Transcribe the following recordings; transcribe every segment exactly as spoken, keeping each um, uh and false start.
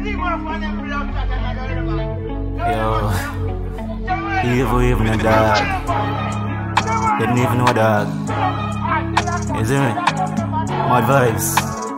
Yo, evil, even a dog. They don't even know a dog. You see me? Mad vibes.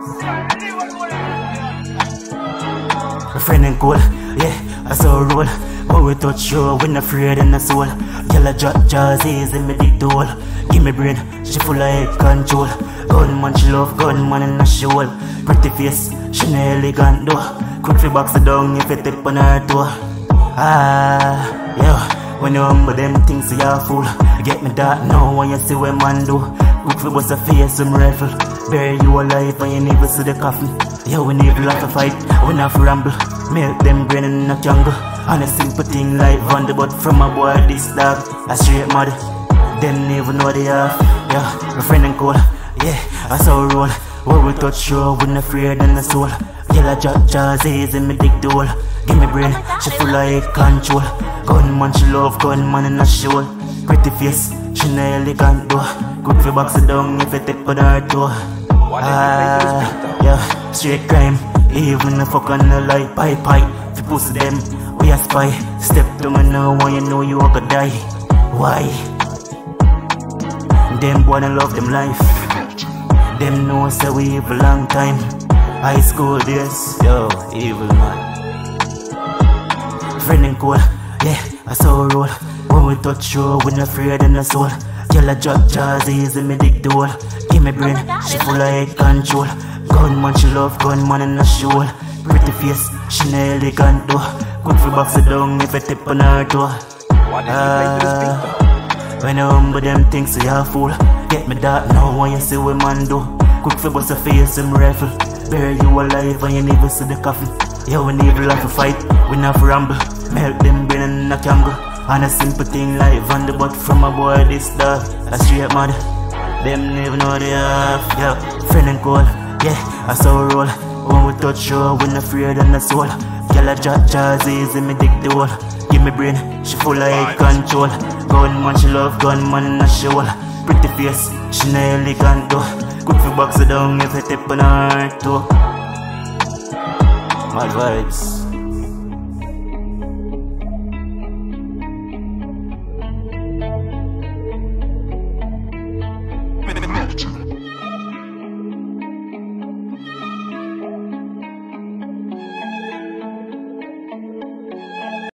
My friend ain't cool, yeah, I saw a roll. But we touch you, we not afraid in the soul. Girl a drop jazzies in me dick doll. Give me brain, she full of head control. Gunman, she love gunman in the shoal. Pretty face, she no elegant though. Quick fi box the down if it tip on her toe. Ah, yeah, when you humble them things you a fool. Get me that now when you see what man do. Quick fi bust a face some rifle. Bury you alive when you never see the coffin. Yeah, we need love to fight, we not fi ramble. Milk them brain in the jungle. On a simple thing like run the butt from a boy this dog. A straight mother, them never know they have. Yeah, my friend and cool, yeah, I saw a roll. Where we touch you, we not afraid in the soul. Girl a drop jazzies in me dick doll. Give me brain, she full of head control. Gunman, she love gunman in the shoal. Pretty face, she no elegant though. Good for box it down if it tip on her toe. Ah, yeah, straight crime. Even if fuck on the light, pie pie. If you pussy them, we a spy. Step to me now when you know you are gonna die. Why? Them wanna love them life. Them know say we evil long time. High school days, yo, evil man. Friend and cool, yeah, I saw a roll. When we touch you, we not afraid in the soul. Girl a drop jazzies in me dick doll. Give me brain, she full of head control. Gunman, she love gunman in the shoal. Pretty face, she no elegant though. Good for box it down if it tip on her toe. Ah, when you humble them things you a fool. Get me that now when you see what man do. Quick for bust a face some rifle. Bury you alive when you never see the coffin. Yeah, we need love to fight, we not for ramble. Melt them brain in a candle. On a simple thing like van the butt from a boy this dog. A straight mother, them never know they have. Yeah, friend and cool, yeah, I saw a roll. When we touch you, we not afraid in the soul. Girl a drop jazzies in me dick doll. Give me brain, she full of head control. Gunman, she love gunman in the shoal. Pretty face, she no elegant though. Good for box it down if it tip on her toe. Mad vibes.